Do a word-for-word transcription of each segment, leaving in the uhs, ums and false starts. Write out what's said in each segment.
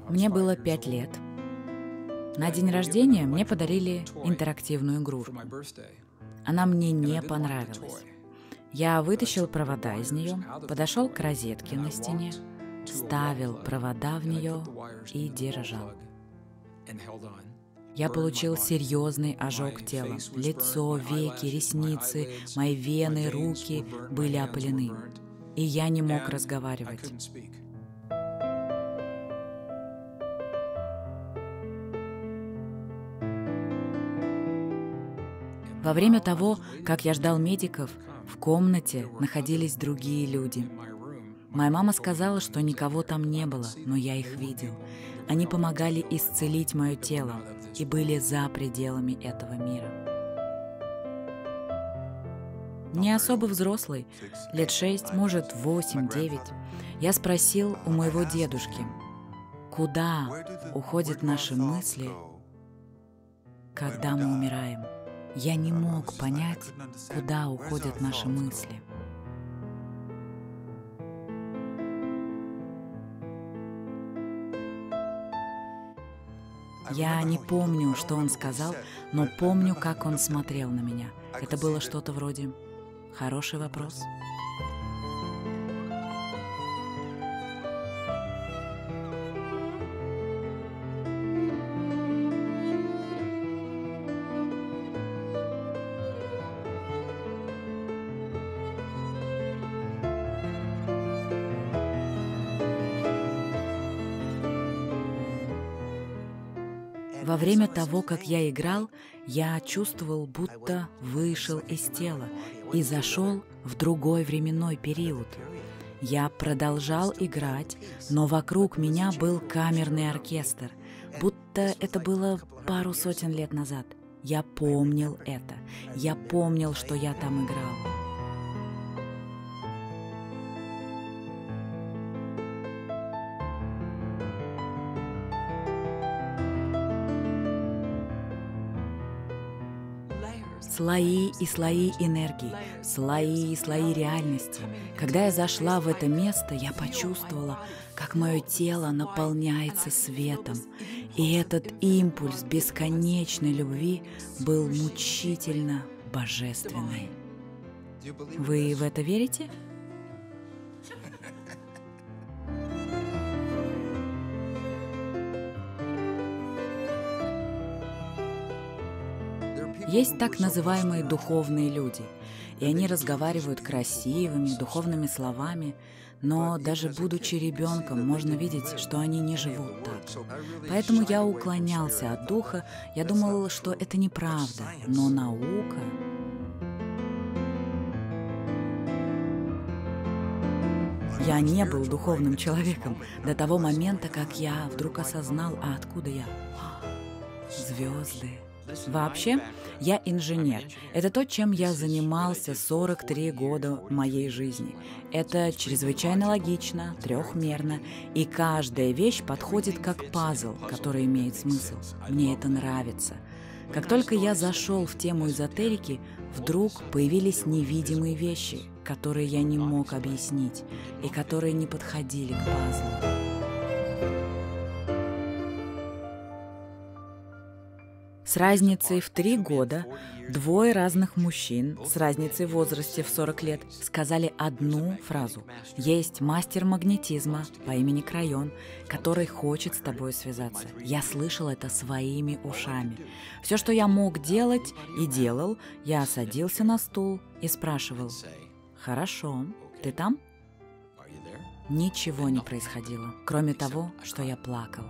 Мне было пять лет. На день рождения мне подарили интерактивную игрушку. Она мне не понравилась. Я вытащил провода из нее, подошел к розетке на стене, вставил провода в нее и держал. Я получил серьезный ожог тела. Лицо, веки, ресницы, мои вены, руки были опалены. И я не мог разговаривать. Во время того, как я ждал медиков, в комнате находились другие люди. Моя мама сказала, что никого там не было, но я их видел. Они помогали исцелить мое тело и были за пределами этого мира. Не особо взрослый, лет шесть, может, восемь-девять, я спросил у моего дедушки, куда уходят наши мысли, когда мы умираем. Я не мог понять, куда уходят наши мысли. Я не помню, что он сказал, но помню, как он смотрел на меня. Это было что-то вроде «хороший вопрос». Во время того, как я играл, я чувствовал, будто вышел из тела и зашел в другой временной период. Я продолжал играть, но вокруг меня был камерный оркестр, будто это было пару сотен лет назад. Я помнил это. Я помнил, что я там играл. Слои и слои энергии, слои и слои реальности. Когда я зашла в это место, я почувствовала, как мое тело наполняется светом. И этот импульс бесконечной любви был мучительно божественный. Вы в это верите? Есть так называемые духовные люди, и они разговаривают красивыми, духовными словами, но даже будучи ребенком, можно видеть, что они не живут так. Поэтому я уклонялся от духа, я думал, что это неправда, но наука... Я не был духовным человеком до того момента, как я вдруг осознал, а откуда я? Звезды. Вообще, я инженер. Это то, чем я занимался сорок три года моей жизни. Это чрезвычайно логично, трехмерно, и каждая вещь подходит как пазл, который имеет смысл. Мне это нравится. Как только я зашел в тему эзотерики, вдруг появились невидимые вещи, которые я не мог объяснить и которые не подходили к пазлу. С разницей в три года двое разных мужчин с разницей в возрасте в сорок лет сказали одну фразу. Есть мастер магнетизма по имени Крайон, который хочет с тобой связаться. Я слышал это своими ушами. Все, что я мог делать и делал, я садился на стул и спрашивал: «Хорошо, ты там?» Ничего не происходило, кроме того, что я плакал.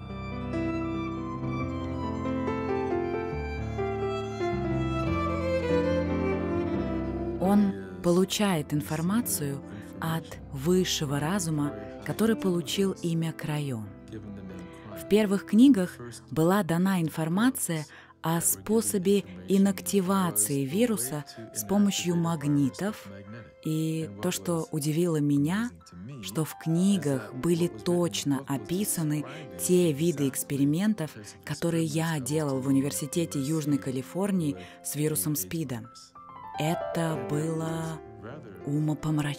Он получает информацию от высшего разума, который получил имя Крайон. В первых книгах была дана информация о способе инактивации вируса с помощью магнитов. И то, что удивило меня, что в книгах были точно описаны те виды экспериментов, которые я делал в Университете Южной Калифорнии с вирусом СПИДа. Это было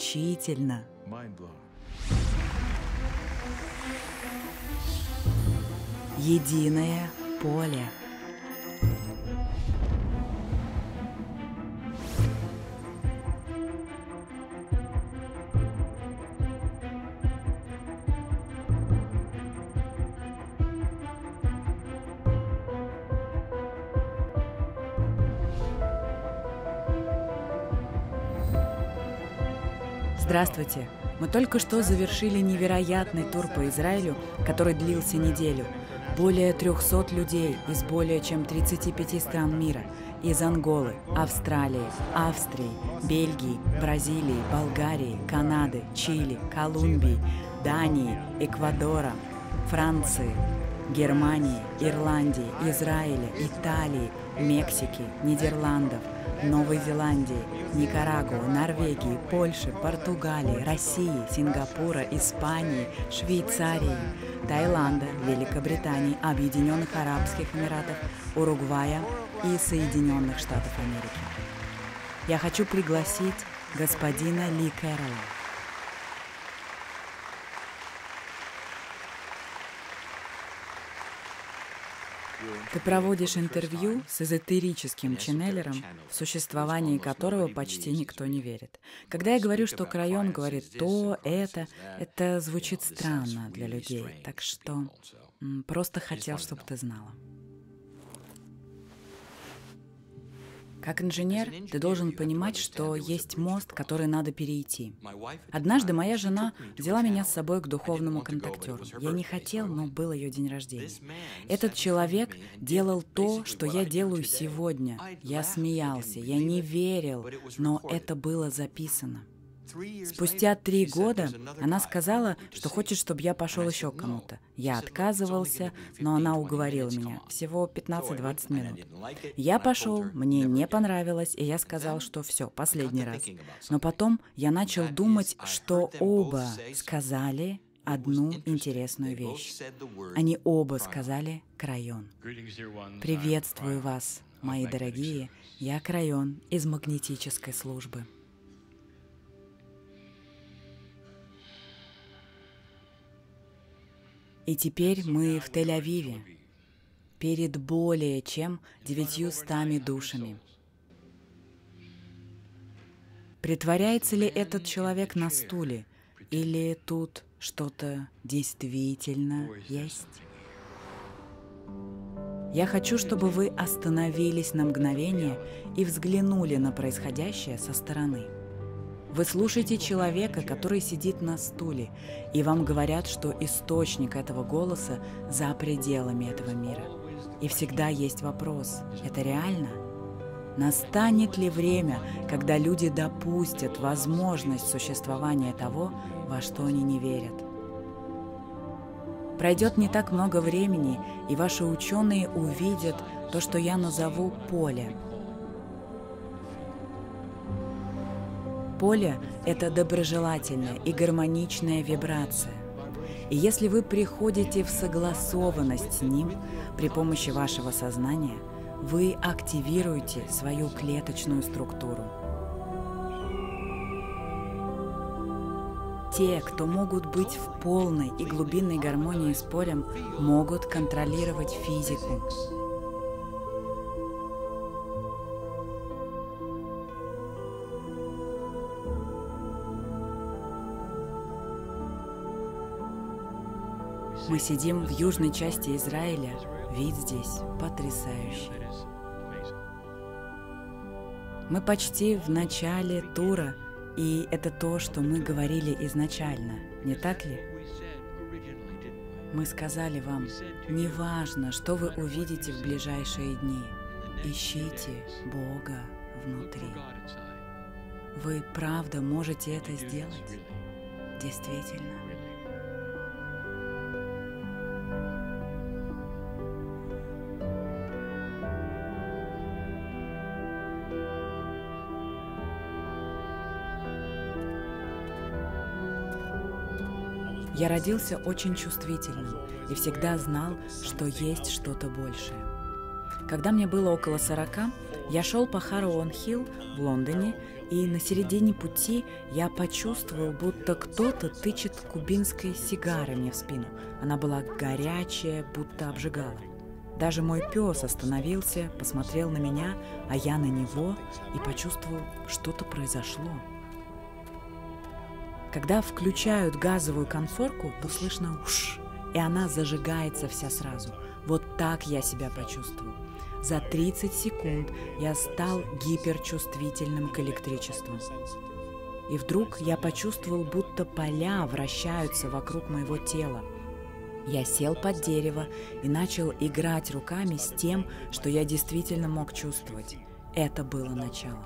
умопомрачительно. единое поле. Здравствуйте! Мы только что завершили невероятный тур по Израилю, который длился неделю. Более трехсот людей из более чем тридцати пяти стран мира. Из Анголы, Австралии, Австрии, Бельгии, Бразилии, Болгарии, Канады, Чили, Колумбии, Дании, Эквадора, Франции, Германии, Ирландии, Израиля, Италии, Мексики, Нидерландов, Новой Зеландии, Никарагуа, Норвегии, Польши, Португалии, России, Сингапура, Испании, Швейцарии, Таиланда, Великобритании, Объединенных Арабских Эмиратов, Уругвая и Соединенных Штатов Америки. Я хочу пригласить господина Ли Кэрролла. Ты проводишь интервью с эзотерическим ченнелером, в существовании которого почти никто не верит. Когда я говорю, что Крайон говорит то, это, это звучит странно для людей, так что м, просто хотел, чтобы ты знала. Как инженер, ты должен понимать, что есть мост, который надо перейти. Однажды моя жена взяла меня с собой к духовному контактеру. Я не хотел, но был ее день рождения. Этот человек делал то, что я делаю сегодня. Я смеялся, я не верил, но это было записано. Спустя три года она сказала, что хочет, чтобы я пошел еще к кому-то. Я отказывался, но она уговорила меня. Всего пятнадцать-двадцать минут. Я пошел, мне не понравилось, и я сказал, что все, последний раз. Но потом я начал думать, что оба сказали одну интересную вещь. Они оба сказали «Крайон». Приветствую вас, мои дорогие. Я Крайон из магнетической службы. И теперь мы в Тель-Авиве, перед более чем девятьюстами душами. Притворяется ли этот человек на стуле, или тут что-то действительно есть? Я хочу, чтобы вы остановились на мгновение и взглянули на происходящее со стороны. Вы слушаете человека, который сидит на стуле, и вам говорят, что источник этого голоса за пределами этого мира. И всегда есть вопрос: это реально? Настанет ли время, когда люди допустят возможность существования того, во что они не верят? Пройдет не так много времени, и ваши ученые увидят то, что я назову поле. Поле — это доброжелательная и гармоничная вибрация. И если вы приходите в согласованность с ним при помощи вашего сознания, вы активируете свою клеточную структуру. Те, кто могут быть в полной и глубинной гармонии с полем, могут контролировать физику. Мы сидим в южной части Израиля. Вид здесь потрясающий. Мы почти в начале тура, и это то, что мы говорили изначально, не так ли? Мы сказали вам, неважно, что вы увидите в ближайшие дни, ищите Бога внутри. Вы правда можете это сделать? Действительно. Я родился очень чувствительным и всегда знал, что есть что-то большее. Когда мне было около сорока, я шел по Харроуэн-Хилл в Лондоне, и на середине пути я почувствовал, будто кто-то тычет кубинской сигарой мне в спину. Она была горячая, будто обжигала. Даже мой пес остановился, посмотрел на меня, а я на него, и почувствовал, что-то произошло. Когда включают газовую конфорку, то слышно «уш», и она зажигается вся сразу. Вот так я себя почувствовал. За тридцать секунд я стал гиперчувствительным к электричеству. И вдруг я почувствовал, будто поля вращаются вокруг моего тела. Я сел под дерево и начал играть руками с тем, что я действительно мог чувствовать. Это было начало.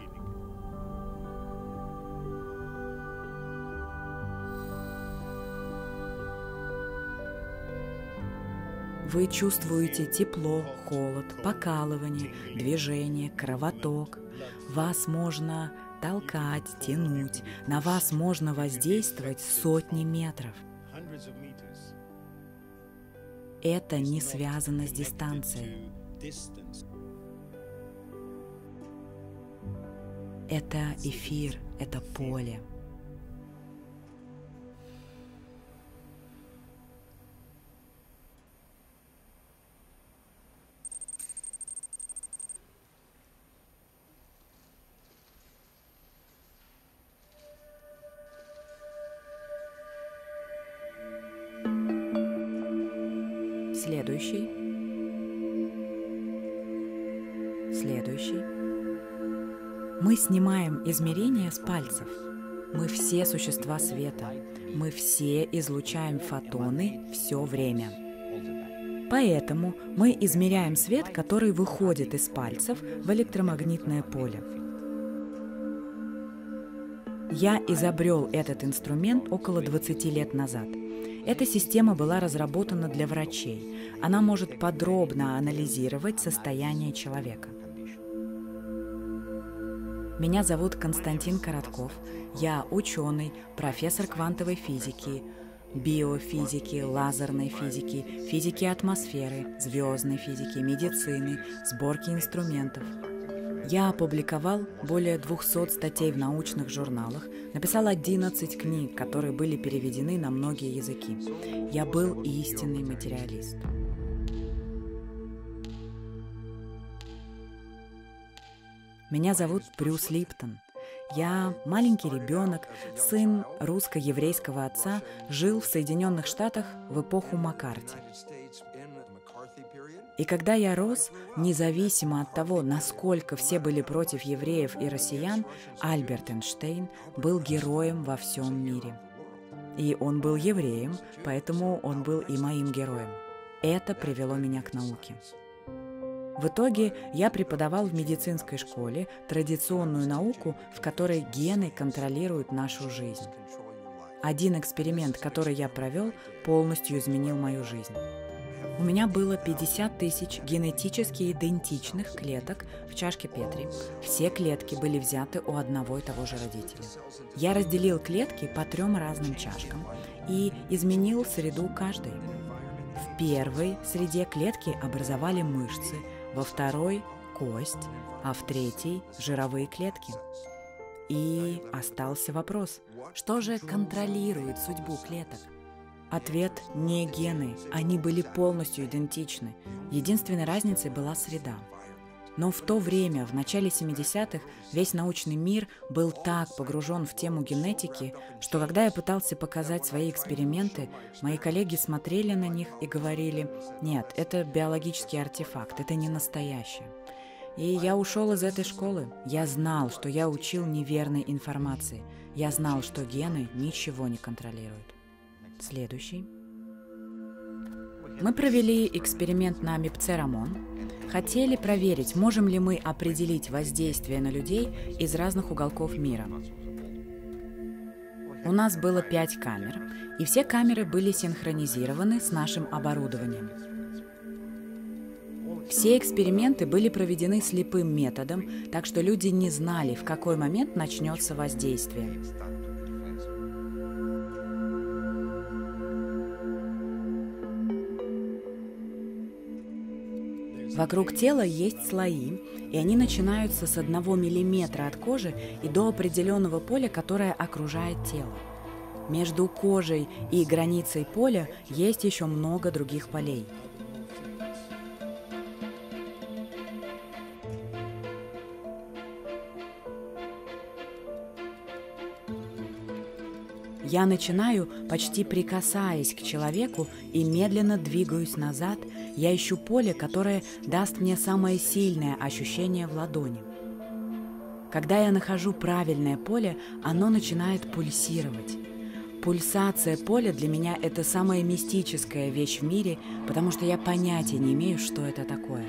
Вы чувствуете тепло, холод, покалывание, движение, кровоток. Вас можно толкать, тянуть, на вас можно воздействовать сотни метров. Это не связано с дистанцией. Это эфир, это поле. Следующий. Следующий. Мы снимаем измерения с пальцев. Мы все существа света. Мы все излучаем фотоны все время. Поэтому мы измеряем свет, который выходит из пальцев в электромагнитное поле. Я изобрел этот инструмент около двадцати лет назад. Эта система была разработана для врачей. Она может подробно анализировать состояние человека. Меня зовут Константин Коротков. Я ученый, профессор квантовой физики, биофизики, лазерной физики, физики атмосферы, звездной физики, медицины, сборки инструментов. Я опубликовал более двухсот статей в научных журналах, написал одиннадцать книг, которые были переведены на многие языки. Я был истинный материалист. Меня зовут Брюс Липтон. Я маленький ребенок, сын русско-еврейского отца, жил в Соединенных Штатах в эпоху Маккарти. И когда я рос, независимо от того, насколько все были против евреев и россиян, Альберт Эйнштейн был героем во всем мире. И он был евреем, поэтому он был и моим героем. Это привело меня к науке. В итоге я преподавал в медицинской школе традиционную науку, в которой гены контролируют нашу жизнь. Один эксперимент, который я провел, полностью изменил мою жизнь. У меня было пятьдесят тысяч генетически идентичных клеток в чашке Петри. Все клетки были взяты у одного и того же родителя. Я разделил клетки по трем разным чашкам и изменил среду каждой. В первой среде клетки образовали мышцы, во второй – кость, а в третьей – жировые клетки. И остался вопрос, что же контролирует судьбу клеток? Ответ – не гены, они были полностью идентичны. Единственной разницей была среда. Но в то время, в начале семидесятых, весь научный мир был так погружен в тему генетики, что когда я пытался показать свои эксперименты, мои коллеги смотрели на них и говорили: «Нет, это биологический артефакт, это не настоящее». И я ушел из этой школы. Я знал, что я учил неверной информации. Я знал, что гены ничего не контролируют. Следующий. Мы провели эксперимент на мипцерамон. Хотели проверить, можем ли мы определить воздействие на людей из разных уголков мира. У нас было пять камер, и все камеры были синхронизированы с нашим оборудованием. Все эксперименты были проведены слепым методом, так что люди не знали, в какой момент начнется воздействие. Вокруг тела есть слои, и они начинаются с одного миллиметра от кожи и до определенного поля, которое окружает тело. Между кожей и границей поля есть еще много других полей. Я начинаю, почти прикасаясь к человеку, и медленно двигаюсь назад. Я ищу поле, которое даст мне самое сильное ощущение в ладони. Когда я нахожу правильное поле, оно начинает пульсировать. Пульсация поля для меня – это самая мистическая вещь в мире, потому что я понятия не имею, что это такое.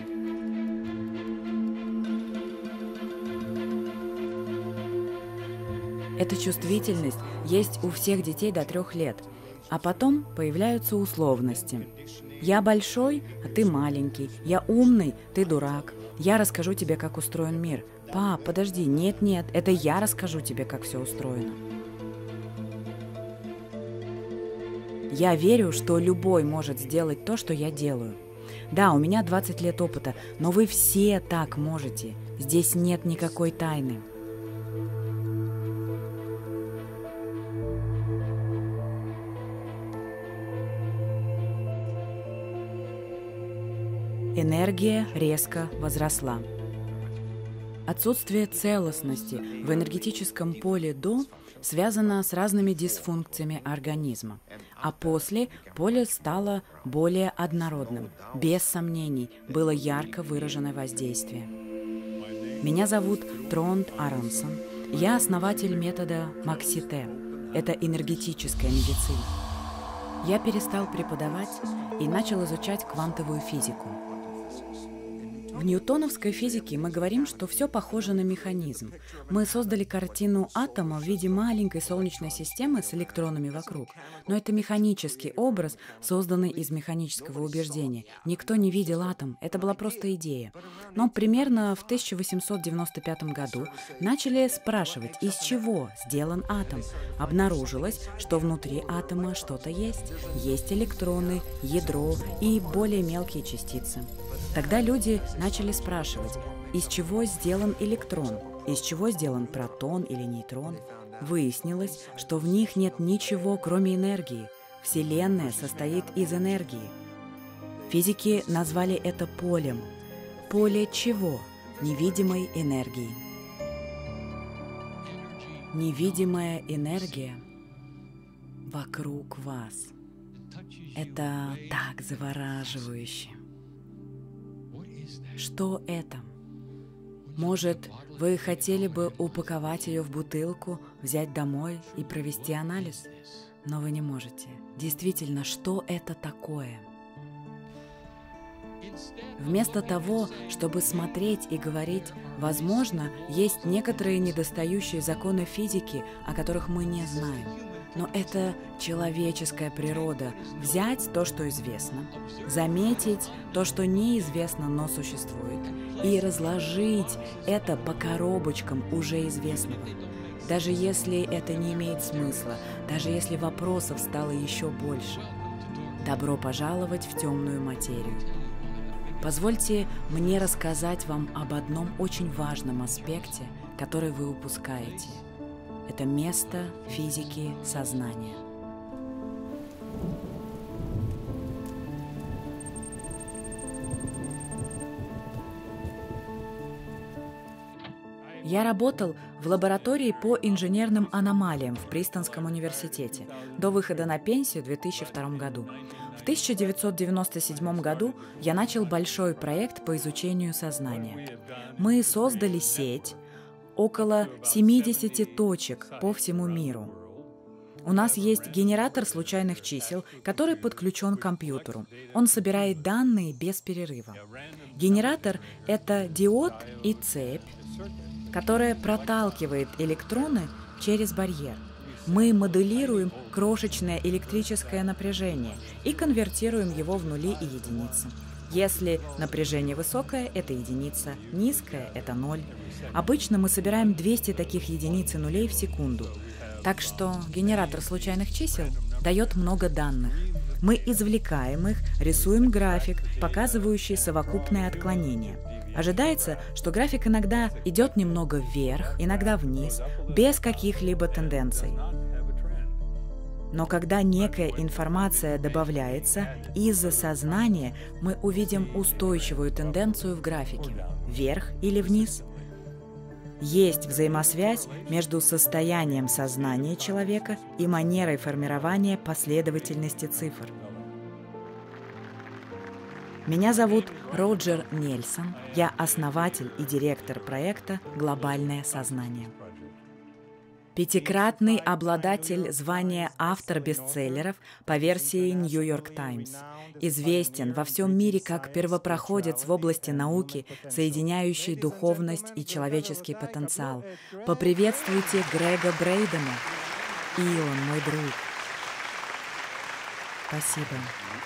Эта чувствительность есть у всех детей до трех лет, а потом появляются условности. Я большой, а ты маленький. Я умный, ты дурак. Я расскажу тебе, как устроен мир. Пап, подожди, нет-нет, это я расскажу тебе, как все устроено. Я верю, что любой может сделать то, что я делаю. Да, у меня двадцать лет опыта, но вы все так можете. Здесь нет никакой тайны. Энергия резко возросла. Отсутствие целостности в энергетическом поле до связано с разными дисфункциями организма, а после поле стало более однородным. Без сомнений, было ярко выраженное воздействие. Меня зовут Тронд Аронсон. Я основатель метода Макси-Т. Это энергетическая медицина. Я перестал преподавать и начал изучать квантовую физику. В ньютоновской физике мы говорим, что все похоже на механизм. Мы создали картину атома в виде маленькой солнечной системы с электронами вокруг. Но это механический образ, созданный из механического убеждения. Никто не видел атом, это была просто идея. Но примерно в тысяча восемьсот девяносто пятом году начали спрашивать, из чего сделан атом. Обнаружилось, что внутри атома что-то есть. Есть электроны, ядро и более мелкие частицы. Тогда люди начали спрашивать, из чего сделан электрон, из чего сделан протон или нейтрон. Выяснилось, что в них нет ничего, кроме энергии. Вселенная состоит из энергии. Физики назвали это полем. Поле чего? Невидимой энергии. Невидимая энергия вокруг вас. Это так завораживающе. Что это? Может, вы хотели бы упаковать ее в бутылку, взять домой и провести анализ? Но вы не можете. Действительно, что это такое? Вместо того, чтобы смотреть и говорить, возможно, есть некоторые недостающие законы физики, о которых мы не знаем. Но это человеческая природа – взять то, что известно, заметить то, что неизвестно, но существует, и разложить это по коробочкам уже известного. Даже если это не имеет смысла, даже если вопросов стало еще больше. Добро пожаловать в темную материю. Позвольте мне рассказать вам об одном очень важном аспекте, который вы упускаете. Это место физики сознания. Я работал в лаборатории по инженерным аномалиям в Принстонском университете до выхода на пенсию в две тысячи втором году. В тысяча девятьсот девяносто седьмом году я начал большой проект по изучению сознания. Мы создали сеть около семидесяти точек по всему миру. У нас есть генератор случайных чисел, который подключен к компьютеру. Он собирает данные без перерыва. Генератор – это диод и цепь, которая проталкивает электроны через барьер. Мы моделируем крошечное электрическое напряжение и конвертируем его в нули и единицы. Если напряжение высокое, это единица, низкое – это ноль. Обычно мы собираем двести таких единиц и нулей в секунду. Так что генератор случайных чисел дает много данных. Мы извлекаем их, рисуем график, показывающий совокупное отклонение. Ожидается, что график иногда идет немного вверх, иногда вниз, без каких-либо тенденций. Но когда некая информация добавляется из-за сознания, мы увидим устойчивую тенденцию в графике – вверх или вниз. Есть взаимосвязь между состоянием сознания человека и манерой формирования последовательности цифр. Меня зовут Роджер Нельсон. Я основатель и директор проекта «Глобальное сознание». Пятикратный обладатель звания автор бестселлеров по версии New York Times. Известен во всем мире как первопроходец в области науки, соединяющий духовность и человеческий потенциал. Поприветствуйте Грега Брейдена. И он мой друг. Спасибо.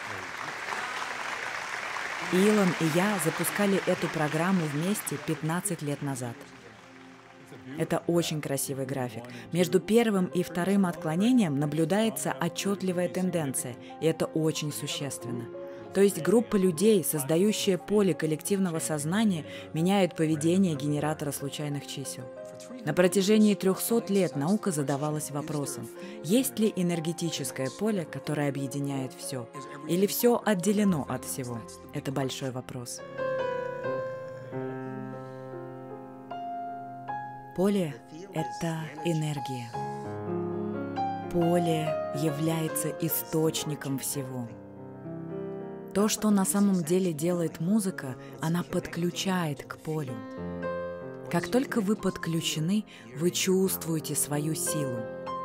Илон и я запускали эту программу вместе пятнадцать лет назад. Это очень красивый график. Между первым и вторым отклонением наблюдается отчетливая тенденция, и это очень существенно. То есть группа людей, создающая поле коллективного сознания, меняет поведение генератора случайных чисел. На протяжении трехсот лет наука задавалась вопросом, есть ли энергетическое поле, которое объединяет все, или все отделено от всего? Это большой вопрос. Поле – это энергия. Поле является источником всего. То, что на самом деле делает музыка, она подключает к полю. Как только вы подключены, вы чувствуете свою силу.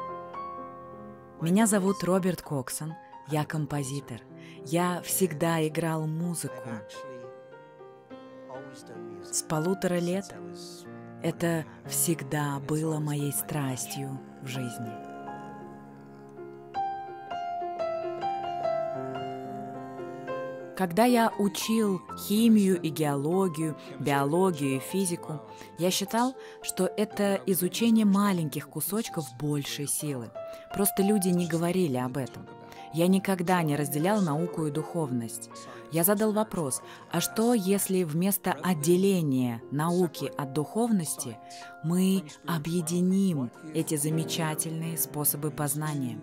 Меня зовут Роберт Коксон, я композитор. Я всегда играл музыку. С полутора лет это всегда было моей страстью в жизни. Когда я учил химию и геологию, биологию и физику, я считал, что это изучение маленьких кусочков большей силы. Просто люди не говорили об этом. Я никогда не разделял науку и духовность. Я задал вопрос, а что, если вместо отделения науки от духовности мы объединим эти замечательные способы познания?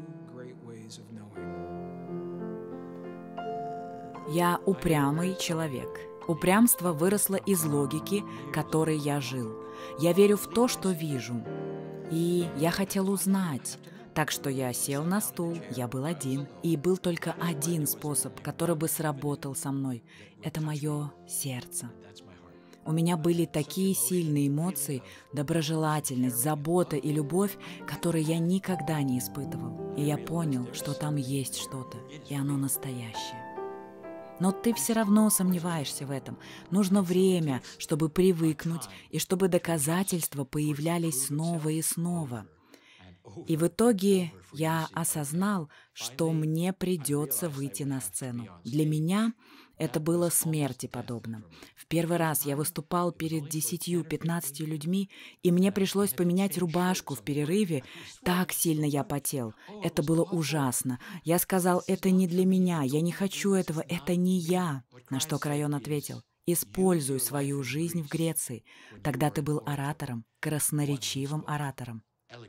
Я упрямый человек. Упрямство выросло из логики, которой я жил. Я верю в то, что вижу. И я хотел узнать. Так что я сел на стул, я был один, и был только один способ, который бы сработал со мной. Это мое сердце. У меня были такие сильные эмоции, доброжелательность, забота и любовь, которые я никогда не испытывал. И я понял, что там есть что-то, и оно настоящее. Но ты все равно сомневаешься в этом. Нужно время, чтобы привыкнуть, и чтобы доказательства появлялись снова и снова. И в итоге я осознал, что мне придется выйти на сцену. Для меня это было смерти подобно. В первый раз я выступал перед десятью-пятнадцатью людьми, и мне пришлось поменять рубашку в перерыве. Так сильно я потел. Это было ужасно. Я сказал, это не для меня, я не хочу этого, это не я. На что Крайон ответил, используй свою жизнь в Греции. Тогда ты был оратором, красноречивым оратором.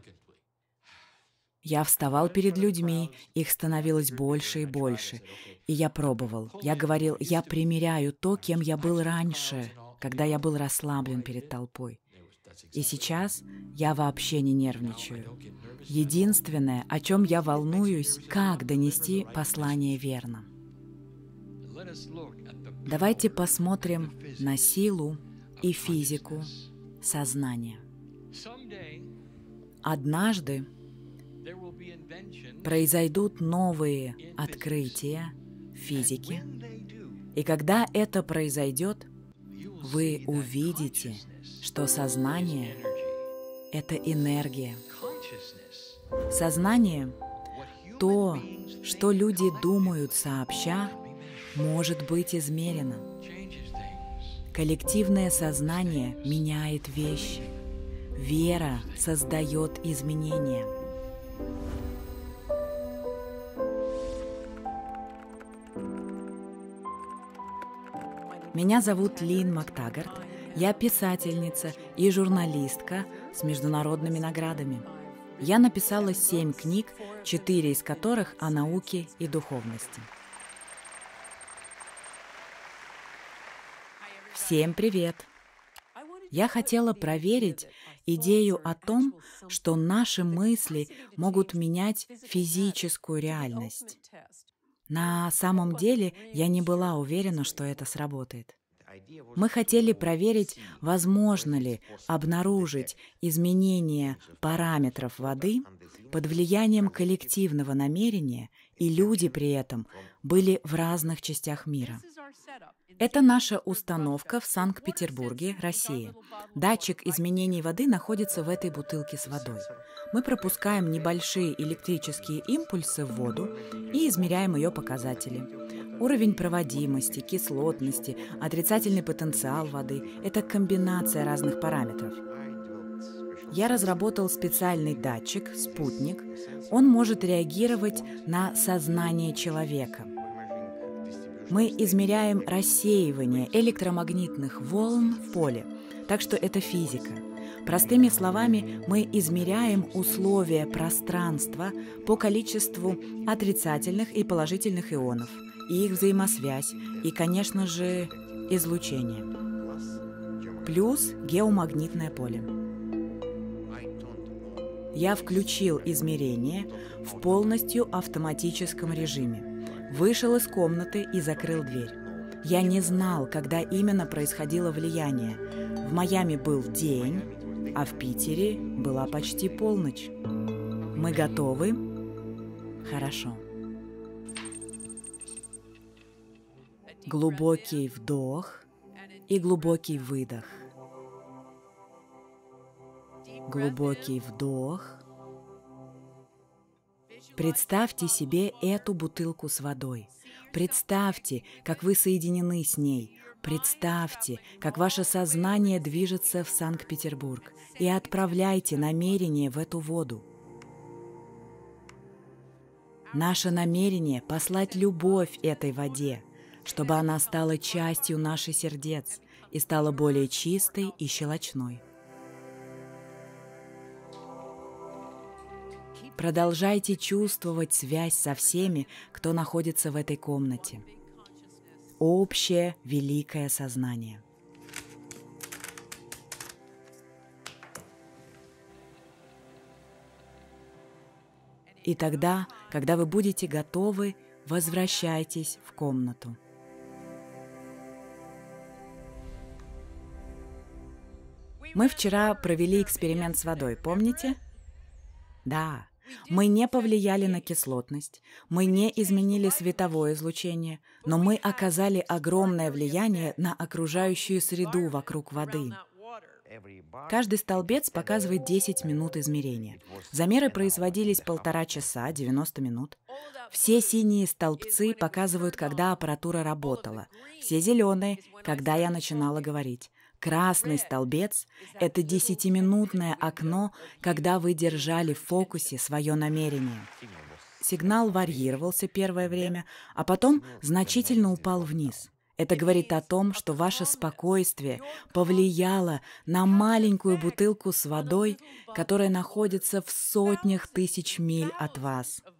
Я вставал перед людьми, их становилось больше и больше. И я пробовал. Я говорил, я примеряю то, кем я был раньше, когда я был расслаблен перед толпой. И сейчас я вообще не нервничаю. Единственное, о чем я волнуюсь, как донести послание верно. Давайте посмотрим на силу и физику сознания. Однажды произойдут новые открытия в физике, и когда это произойдет, вы увидите, что сознание — это энергия. Сознание — то, что люди думают сообща, может быть измерено. Коллективное сознание меняет вещи. Вера создает изменения. Меня зовут Лин Мактагарт. Я писательница и журналистка с международными наградами. Я написала семь книг, четыре из которых о науке и духовности. Всем привет! Я хотела проверить идею о том, что наши мысли могут менять физическую реальность. На самом деле я не была уверена, что это сработает. Мы хотели проверить, возможно ли обнаружить изменение параметров воды под влиянием коллективного намерения, и люди при этом были в разных частях мира. Это наша установка в Санкт-Петербурге, Россия. Датчик изменений воды находится в этой бутылке с водой. Мы пропускаем небольшие электрические импульсы в воду и измеряем ее показатели. Уровень проводимости, кислотности, отрицательный потенциал воды – это комбинация разных параметров. Я разработал специальный датчик, спутник. Он может реагировать на сознание человека. Мы измеряем рассеивание электромагнитных волн в поле, так что это физика. Простыми словами, мы измеряем условия пространства по количеству отрицательных и положительных ионов, и их взаимосвязь, и, конечно же, излучение. Плюс геомагнитное поле. Я включил измерение в полностью автоматическом режиме. Вышел из комнаты и закрыл дверь. Я не знал, когда именно происходило влияние. В Майами был день, а в Питере была почти полночь. Мы готовы? Хорошо. Глубокий вдох и глубокий выдох. Глубокий вдох. Представьте себе эту бутылку с водой. Представьте, как вы соединены с ней. Представьте, как ваше сознание движется в Санкт-Петербург, и отправляйте намерение в эту воду. Наше намерение – послать любовь этой воде, чтобы она стала частью наших сердец и стала более чистой и щелочной. Продолжайте чувствовать связь со всеми, кто находится в этой комнате. Общее великое сознание. И тогда, когда вы будете готовы, возвращайтесь в комнату. Мы вчера провели эксперимент с водой, помните? Да. Мы не повлияли на кислотность, мы не изменили световое излучение, но мы оказали огромное влияние на окружающую среду вокруг воды. Каждый столбец показывает десять минут измерения. Замеры производились полтора часа, девяносто минут. Все синие столбцы показывают, когда аппаратура работала. Все зеленые, когда я начинала говорить. Красный столбец – это десятиминутное окно, когда вы держали в фокусе свое намерение. Сигнал варьировался первое время, а потом значительно упал вниз. Это говорит о том, что ваше спокойствие повлияло на маленькую бутылку с водой, которая находится в сотнях тысяч миль от вас.